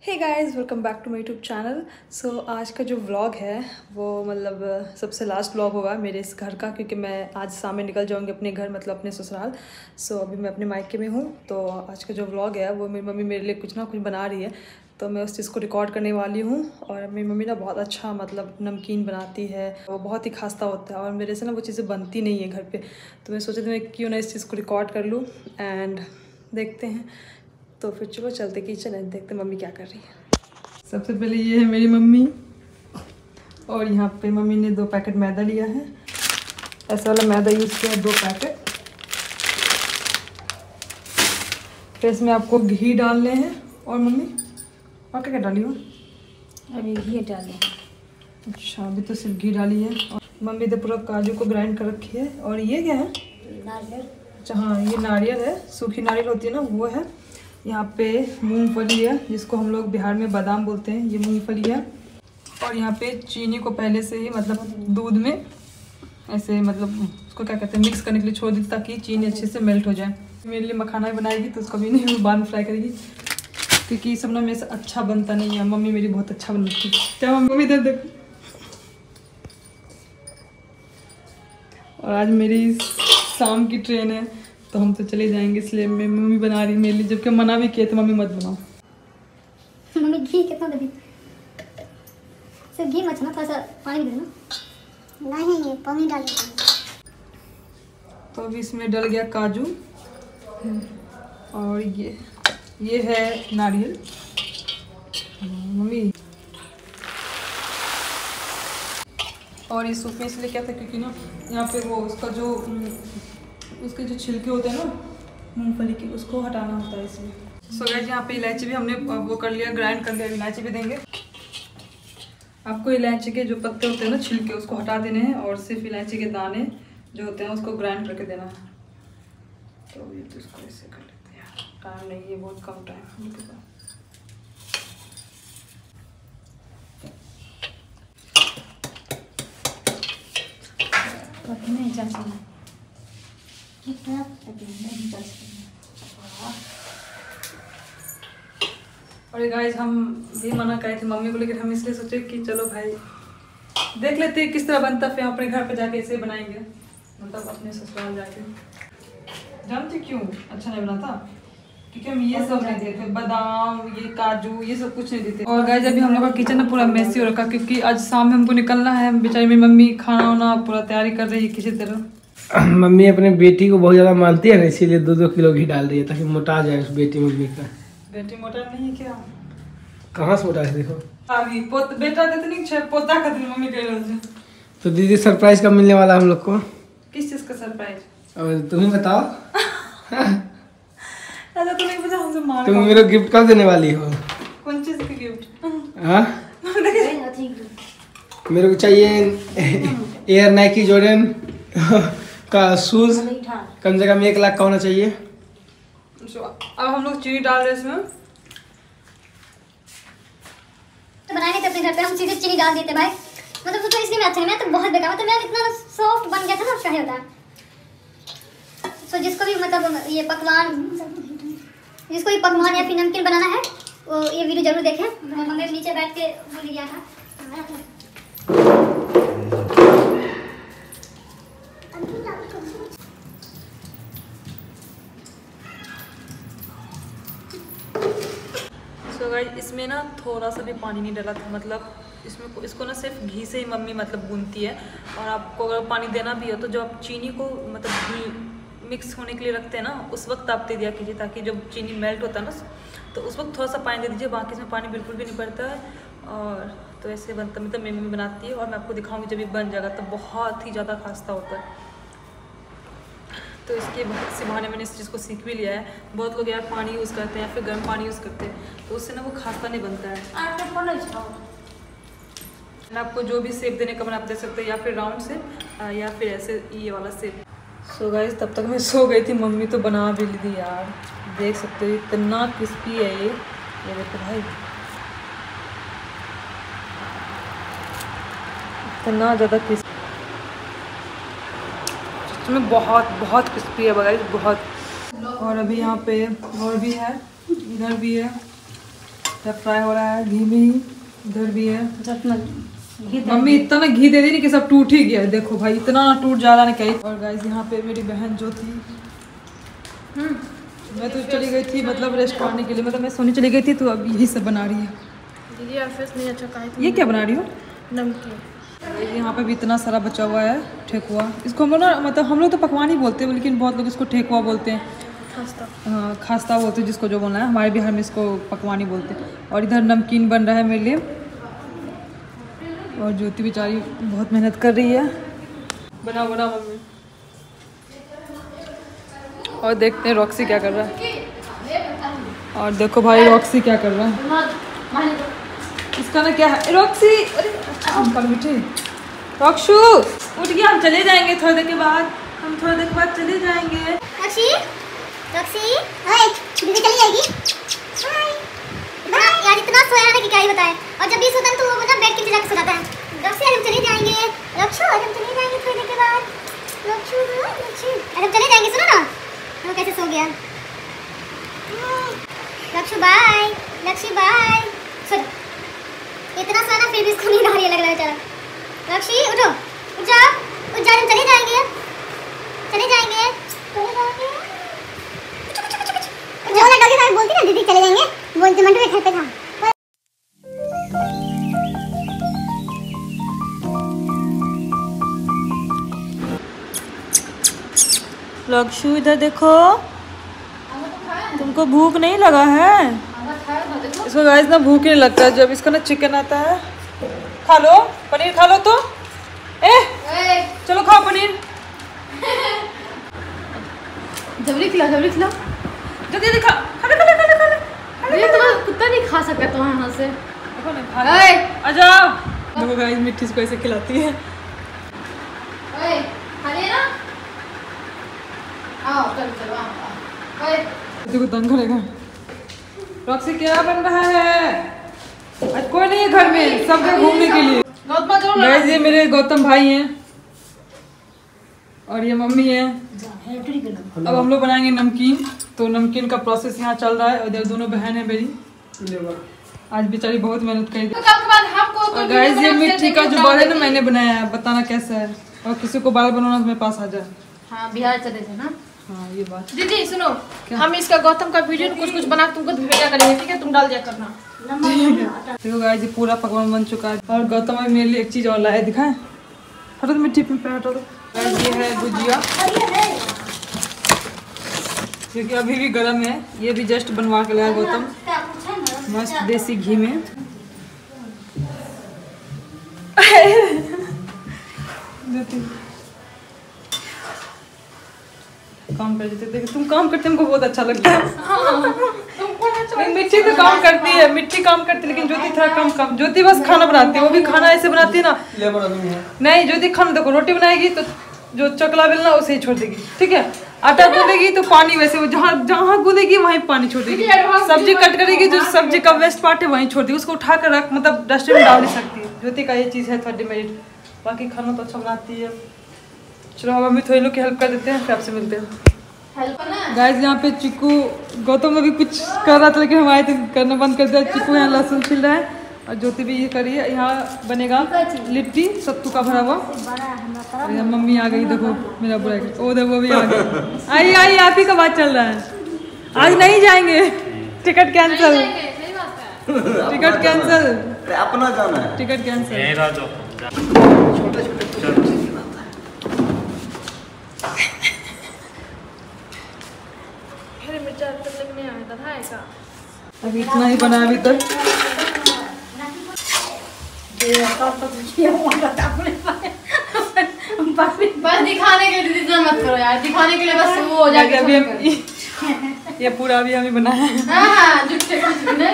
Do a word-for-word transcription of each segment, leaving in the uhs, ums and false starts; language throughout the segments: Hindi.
Hey guys, welcome back to my YouTube channel. So आज का जो व्लॉग है वो मतलब सबसे लास्ट व्लॉग होगा मेरे इस घर का, क्योंकि मैं आज शाम में निकल जाऊंगी अपने घर, मतलब अपने ससुराल। सो so, अभी मैं अपने मायके में हूँ। तो आज का जो व्लॉग है वो मेरी मम्मी मेरे लिए कुछ ना कुछ बना रही है, तो मैं उस चीज़ को रिकॉर्ड करने वाली हूँ। और मेरी मम्मी ना बहुत अच्छा मतलब नमकीन बनाती है, वो बहुत ही खास्ता होता है और मेरे से ना वो चीज़ें बनती नहीं है घर पर। तो मैं सोचा था मैं क्यों ना इस चीज़ को रिकॉर्ड कर लूँ एंड देखते हैं। तो फिर चलो चलते किचन एंड देखते मम्मी क्या कर रही है। सबसे पहले ये है मेरी मम्मी, और यहाँ पे मम्मी ने दो पैकेट मैदा लिया है। ऐसा वाला मैदा यूज़ किया है, दो पैकेट। फिर इसमें आपको घी डालने हैं। और मम्मी और क्या क्या डाली हो? अभी घी डाले। अच्छा, अभी तो सिर्फ घी डाली है। और मम्मी तो पूरा काजू को ग्राइंड कर रखी है। और ये क्या है? नारियल। अच्छा हाँ, ये नारियल है, सूखी नारियल होती है ना, वो है। यहाँ पे मूंगफली है, जिसको हम लोग बिहार में बादाम बोलते हैं, ये मूंगफली है। और यहाँ पे चीनी को पहले से ही मतलब दूध में ऐसे मतलब उसको क्या कहते हैं मिक्स करने के लिए छोड़ दी, ताकि चीनी अच्छे से मेल्ट हो जाए। मेरे लिए मखाना बनाएगी तो उसको भी नहीं बाद में फ्राई करेगी, क्योंकि ये सब ना मेरे से अच्छा बनता नहीं है। मम्मी मेरी बहुत अच्छा बनाती है। क्या मम्मी इधर देखो। और आज मेरी शाम की ट्रेन है तो हम तो चले जाएंगे, इसलिए मैं मम्मी बना रही मेरे लिए, जबकि मना भी किया तो मम्मी मत बनाओ। मम्मी घी कितना दे दी? सिर्फ घी मत ना, थोड़ा सा पानी दे ना। नहीं ये पानी डाल दे। तो अभी इसमें डल गया काजू और ये ये है नारियल। मम्मी और ये सूप में इसलिए क्या था, क्योंकि ना यहाँ पे वो उसका जो उसके जो छिलके होते हैं ना मूंगफली के, उसको हटाना होता है इसमें। सो गाइस, यहाँ पे इलायची भी हमने वो कर लिया, ग्राइंड कर लिया। इलायची भी देंगे आपको। इलायची के जो पत्ते होते हैं ना छिलके, उसको हटा देने हैं और सिर्फ इलायची के दाने जो होते हैं उसको ग्राइंड करके देना है। तो ये तो इसको ऐसे कर लेते हैं, टाइम नहीं है, बहुत कम टाइम है। नहीं चल सकता। और गाइस, हम भी मना करे थे मम्मी को, लेकिन हम इसलिए सोचे कि चलो भाई देख लेते हैं किस तरह बनता, फिर अपने घर पे जाके ऐसे बनाएंगे, मतलब अपने ससुराल जाके। जानते क्यों अच्छा नहीं बना था? क्योंकि हम ये सब नहीं देते, बादाम, ये काजू, ये सब कुछ नहीं देते। और गाइस, अभी हम लोग का किचन ना पूरा मेसी हो रखा, क्योंकि आज शाम में हमको निकलना है। बेचारी मेरी मम्मी खाना वाना पूरा तैयारी कर रही है किसी तरह। मम्मी अपने बेटी को बहुत ज्यादा मानती है ना, इसीलिए दो दो किलो घी डाल रही है ताकि मोटा जाए उस बेटी मम्मी का। बेटी मोटा नहीं है क्या? कहाँ से मोटा है देखो। अभी पोत बेटा देते नहीं छे, पोता का दिन मम्मी कह रही है। तो दीदी सरप्राइज कब मिलने वाला हम लोग को? किस चीज का सरप्राइज? और तुम ही बताओ। दादा तो नहीं पता, हमसे मार। तुम मेरे को गिफ्ट कब देने वाली हो? कौन चीज का गिफ्ट? हाँ मेरे को चाहिए एयर नाइकी जॉर्डन का शूज, कम से कम एक लाख का होना चाहिए। अब हम लोग चीनी डाल रहे हैं इसमें। तो बनाए थे अपने घर पे, हम सीधे चीनी डाल देते भाई। मतलब तो इसलिए मैं अच्छा नहीं, मैं तो बहुत बेकार, मतलब मैं इतना सॉफ्ट बन गया था ना, क्या होता है। सो जिसको भी मतलब ये पकवान जिसको भी पकवान या फिर नमकीन बनाना है वो ये वीडियो जरूर देखें। मम्मी नीचे बैठ के भूल गया था। सो गाइस, इसमें ना थोड़ा सा भी पानी नहीं डाला था, मतलब इसमें इसको ना सिर्फ घी से ही मम्मी मतलब गूंथती है। और आपको अगर पानी देना भी हो तो जो आप चीनी को मतलब घी मिक्स होने के लिए रखते हैं ना, उस वक्त आप दे दिया कीजिए, ताकि जब चीनी मेल्ट होता है ना तो उस वक्त थोड़ा सा पानी दे दीजिए। बाकी इसमें पानी बिल्कुल भी नहीं पड़ता है। और तो ऐसे बनता मतलब मेरी मम्मी बनाती है, और मैं आपको दिखाऊंगी जब ये बन जाएगा तो बहुत ही ज़्यादा खास्ता होता है। तो इसके इसी बहाने मैंने इस चीज़ को सीख भी लिया है। बहुत लोग यार पानी यूज़ करते हैं या फिर गर्म पानी यूज़ करते हैं, तो उससे ना वो खास्ता नहीं बनता है। आपको जो भी शेप देने का मन आप दे सकते हैं, या फिर राउंड शेप या फिर ऐसे ये वाला शेप। सो गाइस, तब तक मैं सो गई थी, मम्मी तो बना भी ली थी यार। देख सकते हो इतना क्रिस्पी है ये ये देखो भाई, इतना ज़्यादा क्रिस्पी, इसमें बहुत बहुत क्रिस्पी है गाइस, बहुत। और अभी यहाँ पे और भी है, इधर भी है। फ्राई हो रहा है घी में ही, इधर भी है। मम्मी इतना ना घी दे दी नहीं कि सब टूट ही गया। देखो भाई इतना ना टूट जा रहा है कहीं। और गाइस यहाँ पे मेरी बहन जो थी, मैं तो चली गई थी मतलब रेस्ट करने के लिए, मतलब मैं सोने चली गई थी, तो अब यही सब बना रही है। दीदी यार फेस नहीं अच्छा कहा है। ये क्या बना रही हो? नमकीन। यहाँ पे भी इतना सारा बचा हुआ है ठेकुआ। इसको हम लोग ना मतलब हम लोग तो पकवान ही बोलते हैं, लेकिन बहुत लोग इसको ठेकुआ बोलते हैं। खास्ता। हाँ खास्ता बोलते हैं जिसको जो बोलना है। हमारे बिहार में इसको पकवान ही बोलते हैं। और इधर नमकीन बन रहा है मेरे लिए। और ज्योति बेचारी बहुत मेहनत कर रही है। बना बना मम्मी। और देखते हैं रॉक्सी क्या कर रहा है। और देखो भाई रॉक्सी क्या कर रहा है। इसका ना क्या है रॉक्सी, अरे अच्छा मीठे रॉक्शू उठ गया। हम चले जाएंगे थोड़ी देर के बाद, हम थोड़ी देर के बाद चले जाएंगे। रॉक्सी, रॉक्सी, ओए, दीदी चली जाएगी। हाय। इतना यार इतना सोया है ना कि क्या ही बताएं। और जब भी सोता है तो वो मतलब बेड के नीचे जाकर सो जाता है। रॉक्सी आज हम चले जाएंगे। रॉक्शू आज हम चले जाएंगे थोड़ी देर के बाद। रॉक्शू, रॉक्शू, आज हम चले जाएंगे, सुनो ना। वो कैसे सो गया। रॉक्शू बाय, रॉक्सी बाय। सो इतना सोया ना फिर भी इसको नींद आ रही है लग रहा है बेचारा। रॉक्सी उठो, उठ जाओ, उठ जाओ, हम चले जाएंगे, चले जाएंगे, चले जाएंगे। वो लड़का के साथ बोलती ना दीदी चले जाएंगे, बोलते मंटू के घर पे था। लक्षु इधर देखो, तुमको भूख नहीं लगा है? इसको गाइस ना भूख नहीं लगता है। जब इसका ना चिकन आता है, खा लो पनीर, खा लो तो ए, चलो खाओ पनीर। जबरी खिला, जबरी खिला, जल्दी दिखा, खा ले खा ले खा ले खा ले। ये तो कुत्ता नहीं खा सकता तो यहाँ से। देखो ना खा ले, आ जाओ। देखो गाइस मिट्टी इसको ऐसे खिलाती है। ओए खा ले ना, आओ चलो चलो आओ। ओए देखो तंग करेगा। रॉक्सी क्या बन रहा है? आज कोई नहीं है घर में, सब गए घूमने के लिए। गौतम जो गाइस ये मेरे गौतम भाई हैं और ये मम्मी है। अब हम लोग बनाएंगे नमकीन। तो नमकीन का प्रोसेस यहाँ चल रहा है। और इधर दोनों बहन है मेरी, आज बेचारी बहुत मेहनत करी। कल के बाद हमको और गाइस ये मिट्टी का जो बाल है ना मैंने बनाया है, बताना कैसा है। और किसी को बाल बनवाना तो मेरे पास आ जाए। हाँ बिहार चले थे ना। हाँ ये बात। दीदी सुनो, हम इसका गौतम का वीडियो कुछ कुछ बना तुमको भेजा करेंगे, ठीक है? तुम डाल दिया करना। देखो गाइस ये पूरा पकवान बन चुका है। और गौतम भाई मेरे लिए एक चीज और लाए, दिखाएं। हटो तो मिट्टी पे हटो तो। गाइस ये है गुजिया, क्योंकि अभी भी गर्म है। ये भी जस्ट बनवा के लाया गौतम, मस्त देसी घी में। काम कर देते, देखो तुम काम करते हमको बहुत अच्छा लगता है। नहीं, मिट्टी तो काम करती है, मिट्टी काम करती है, लेकिन ज्योति थोड़ा कम कम। ज्योति बस खाना बनाती है, वो भी खाना ऐसे बनाती है ना। नहीं ज्योति खाना देखो, रोटी बनाएगी तो जो चकला बेलना उसे ही छोड़ देगी, ठीक है? आटा गूंदेगी तो पानी वैसे वो जहाँ जहाँ गूंदेगी वहीं पानी छोड़ देगी। सब्जी कट करेगी, जो सब्जी का वेस्ट पार्ट है वहीं छोड़ देगी, उसको उठा कर रख मतलब डस्टबिन में डाल नहीं सकती। ज्योति का ये चीज़ है थोड़ा डिमेरिट। बाकी खाना तो अच्छा बनाती है। चलो हम अभी थोड़ी लोग की हेल्प कर देते हैं, फिर आपसे मिलते हैं। गाइस यहाँ पे चिक्कू गौतम अभी कुछ कर रहा था, लेकिन हम आए थे करना बंद कर दिया। चिक्कू यहाँ लहसुन छिल रहा है और ज्योति भी ये करी है। यहाँ बनेगा लिट्टी सत्तू का भरा हुआ। मम्मी आ गई, देखो मेरा बुरा। ओ देखो अभी आ गई। आई आई आप ही का बात चल रहा है। आज नहीं जाएंगे, टिकट कैंसिल, टिकट कैंसिल, अपना जाना है, टिकट कैंसिल। छोटे छोटे अभी इतना ही बना अभी तक। बस दिखाने के लिए इतना मत करो यार, दिखाने के लिए बस वो हो जाएगा। अभी हम ये पूरा अभी हमें बनाया है। हाँ हाँ झूठे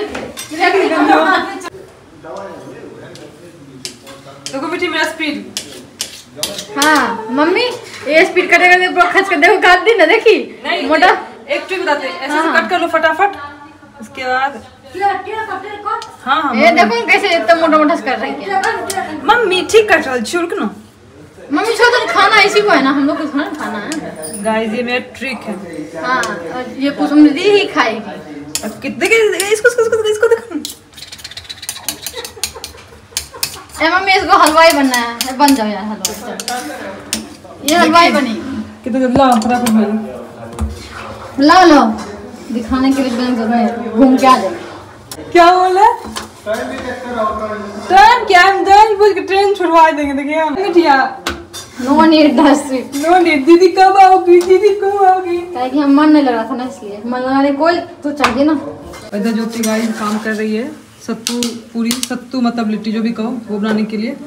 देखो बेटी मेरा स्पीड। हाँ मम्मी ये स्पीड कटेगा तो पूरा खच कर देखो, काट दी ना, देखी नहीं मोटा। एक ट्रिक बताते हैं, ऐसे हाँ। से कट कर लो फटाफट। उसके बाद हाँ हाँ ये देखो कैसे इतना मोटा मोटा कर रही है मम्मी। ठीक कट रहा छोड़ के ना मम्मी। छोड़ तो खाना इसी को है ना, हम लोग को थोड़ा खाना है। गाइस ये मेरा ट्रिक है। हाँ और ये कुसुम दीदी ही खाएगी। कितने इसको इसको इसको इसको देखो ए मम्मी इसको हलवाई बनना है, बन जाओ यार हलवाई। ये हलवाई बनी कितना जल्दी ला फटाफट भाई ला लो दिखाने के लिए जरूर है, घूम के आ जाए। क्या बोला ट्रेन क्या हम ट्रेन पूछ के ट्रेन छुड़वा देंगे। देखिए हम मिठिया no need that sweet no need. दीदी कब आओगी दीदी कब आओगी? क्या कि हम मन नहीं लग रहा था ना, इसलिए मन लगाने कोई तो चाहिए ना। इधर ज्योति गाइस काम कर रही है सत्तू पूरी, सत्तू मतलब लिट्टी जो भी कहो वो बनाने के लिए।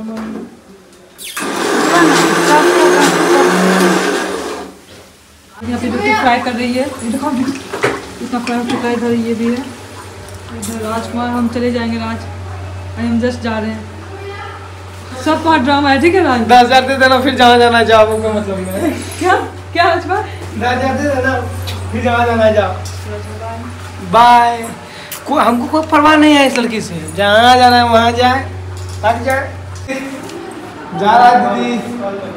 यहाँ पे लिट्टी फ्राई कर रही है, देखो इतना फ्राई हो चुका है। इधर ये भी है, इधर राजकुमार हम चले जाएंगे राज, हम जस्ट जा रहे हैं। सब वहाँ ड्रामा है ठीक है राज। दस हजार दे देना फिर जहाँ जाना जाओ को मतलब में क्या क्या राजकुमार दस हजार दे देना फिर जहाँ जाना जाओ। बाय। को हमको कोई परवाह नहीं है इस लड़की से, जहाँ जाना है वहाँ जाए लग जाए। जा रहा है दीदी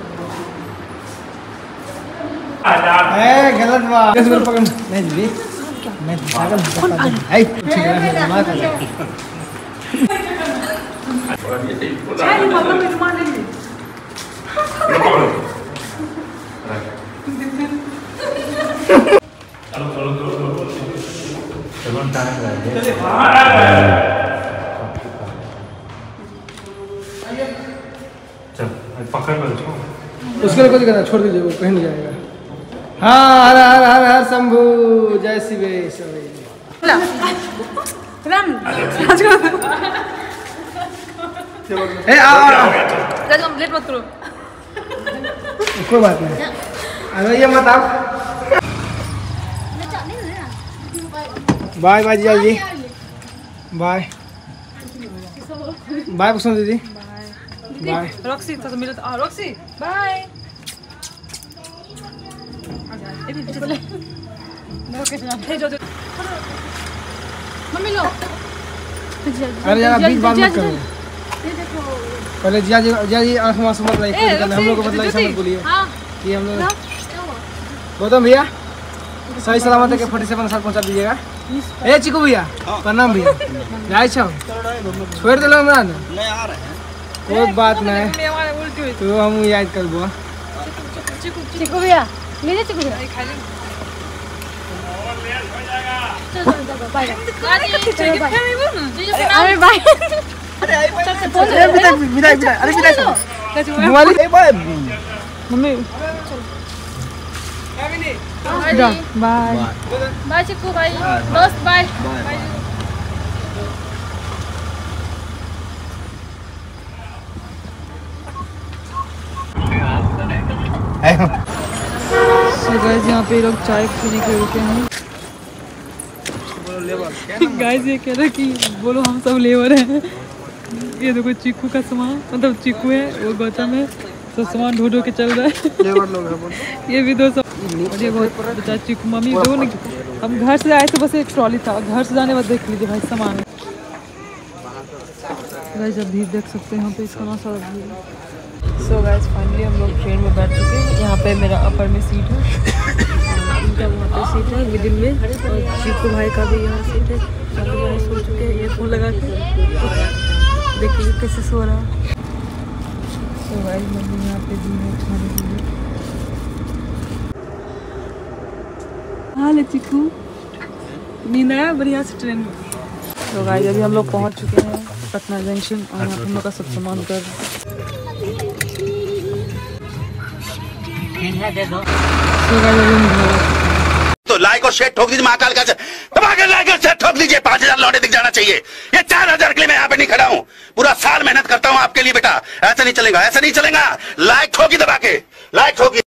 ए गलत बात पकड़ नहीं दीदी मैं पागल आई ठीक है मार कर पकड़ कर उसके लिए कुछ करना छोड़ दीजिए, वो कहीं नहीं जाएगा। हाँ हर हर हर हर शंभू जय शिवेश्वर। ए आ लेट मत करो। कोई बात नहीं, अरे ये मत आप। बाय बाय जीजा जी, बाय बाय कुसुम दीदी, बाय रॉक्सी तो मिले तो आ रॉक्सी बाय। मम्मी लो अरे यार बीच बात मत करो, पहले जिया जी जिया जी आंख में मत लगाइए, हम लोग को मतलब ऐसा मत बोलिए कि हम लोग। गौतम भैया सही सलामत है के फोर्टी सेवन साल पहुंचा दीजिएगा। ए चिकू भैया प्रणाम भैया, जाए छो छोड़ दे लो हमरा ना, कोई बात नहीं तो हम याद करबो। चिकू भैया लीजिए, चिकू भैया अरे बाय अरे विदाई विदाई विदाई अरे विदाई मोबाइल ए bye mummy bye bye Chiku भाई दोस्त बाय। सो गाइस यहाँ पे लोग चाय पीने के रुके हैं। गाइस ये कह रहा कि बोलो हम सब लेबर हैं। ये देखो चीकू का सामान, मतलब चीकू है वो गौतम है, सब सामान ढो ढो के चल रहा है। लेबर लोग हैं ये भी दो सब, और ये बहुत बचा चीकू मम्मी दो ने। हम घर से आए थे बस एक ट्रॉली था, घर से जाने बाद देख लीजिए भाई सामान। गाइस अब भीड़ देख सकते हैं यहाँ पे, इतना सारा भीड़। सो गाइस फाइनली हम लोग ट्रेन में बैठ चुके हैं। यहाँ पे मेरा अपर में सीट है, इनका वहाँ पे सीट है मिडिल में, और चीकू भाई का भी यहाँ सीट है। सो चुके हैं ईयरफोन लगा के, देखिए कैसे सो रहा है। सो गाइस मम्मी यहाँ पे दी है खाने के लिए। हाँ ले चीकू नींद आया बढ़िया से ट्रेन में। तो गाइस अभी हम लोग पहुँच चुके हैं पटना जंक्शन, और यहाँ हम लोग का सब सामान कर तो लाइक और शेयर ठोक दीजिए, महाकाल का दबाकर लाइक और शेयर ठोक दीजिए। पांच हजार लौटे दिख जाना चाहिए। ये चार हजार के लिए मैं यहाँ पे नहीं खड़ा हूँ, पूरा साल मेहनत करता हूँ आपके लिए बेटा। ऐसा नहीं चलेगा, ऐसा नहीं चलेगा। लाइक ठोकी दबा के, लाइक ठोकी।